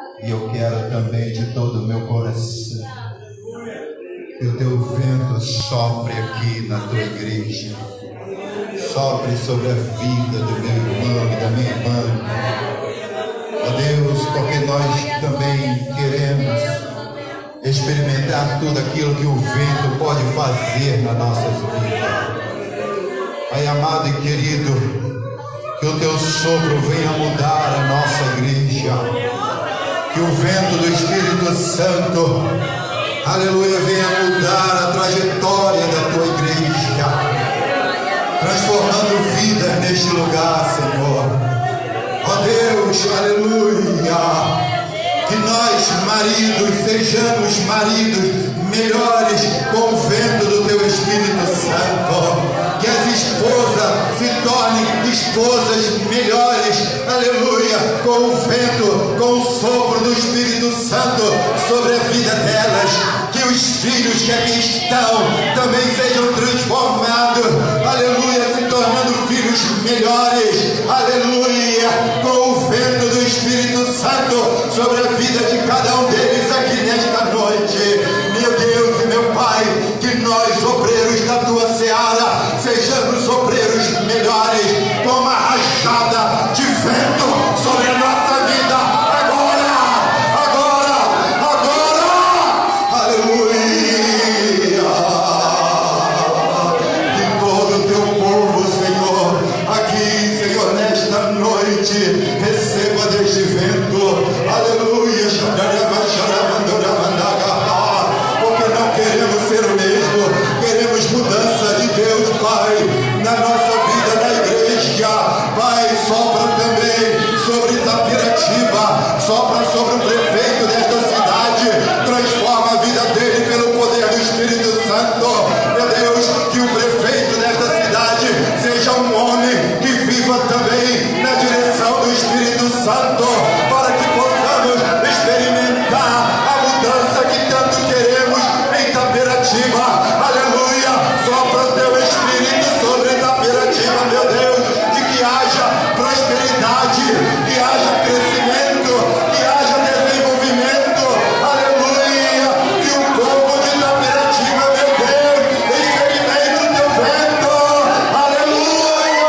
E eu quero também de todo o meu coração que o teu vento sopre aqui na tua igreja, sopre sobre a vida do meu irmão e da minha irmã. Ó Deus, porque nós também queremos experimentar tudo aquilo que o vento pode fazer nas nossas vidas. Pai amado e querido, que o teu sopro venha mudar a nossa igreja, que o vento do Espírito Santo, aleluia, venha mudar a trajetória da tua igreja, transformando vidas neste lugar, Senhor. Ó Deus, aleluia, que nós, maridos, sejamos maridos melhores com o vento do teu Espírito Santo. Que as esposas se tornem esposas melhores, aleluia, com o vento, com o sopro do Espírito Santo sobre a vida delas. Que os filhos que aqui estão também sejam transformados, aleluia, se tornando filhos melhores, aleluia, com o vento do Espírito Santo sobre a vida de cada um deles aqui nesta noite. Meu Deus e meu Pai, que nós, obreiros da tua seara, sejamos obreiros melhores, com uma rajada de vento sobre a nossa vida, agora, aleluia. Que todo o teu povo, Senhor, aqui, Senhor, nesta noite, receba deste vento, aleluia. Porque não queremos ser o mesmo, queremos mudança de Deus, Pai, na nossa vida, na igreja. Pai, sopra também sobre Itapiratiba, sopra sobre o prefeito desta cidade, transforma a vida dele pelo poder do Espírito Santo. Meu Deus, que o prefeito desta cidade seja um homem que viva também na direção do Espírito Santo, para que possamos experimentar a mudança que tanto queremos em Itapiratiba. Aleluia, sopra teu Espírito sobre Itapiratiba, meu Deus, e que haja prosperidade, que haja crescimento, que haja desenvolvimento, aleluia, que o povo de Itapiratiba, meu Deus, experimente o teu vento, aleluia.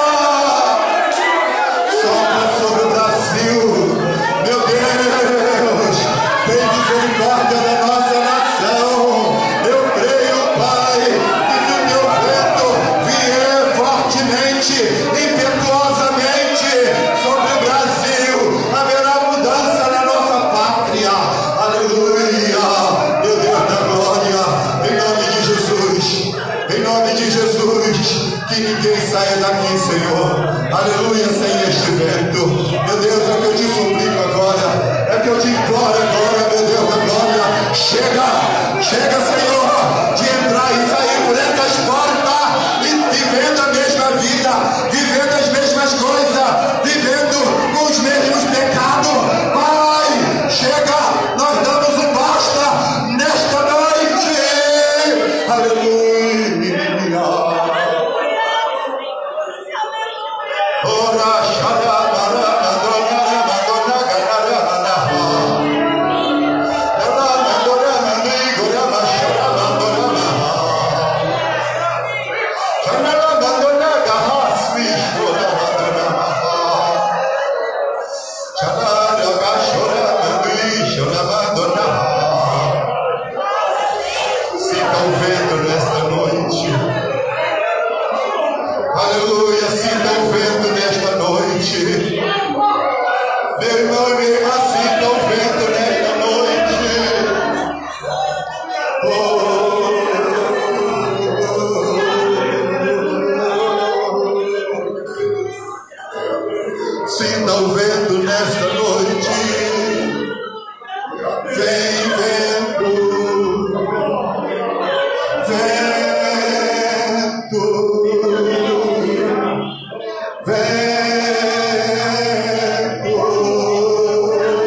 Sopra sobre o Brasil, meu Deus, tem misericórdia da nossa nação. Eu creio, Pai, que se o teu vento vier fortemente, impetuosamente sobre o Brasil, haverá mudança na nossa pátria, aleluia. Meu Deus da glória, em nome de Jesus, em nome de Jesus, que ninguém saia daqui, Senhor, aleluia, sem este vento. Meu Deus, é o que eu te suplico agora, é o que eu te imploro agora, meu Deus da glória. Chega, Senhor, de entrar e sair por essas portas e vivendo a mesma vida, vivendo as mesmas coisas, vivendo com os mesmos pecados. Pai, chega, nós damos um basta nesta noite, aleluia. Ora, sinta o vento nesta noite, aleluia, sinta o vento nesta noite, meu irmão e minha irmã, sinta o vento nesta noite. Sinta o vento nesta noite. Vem, vento, vento, vento.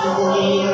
de bolinha.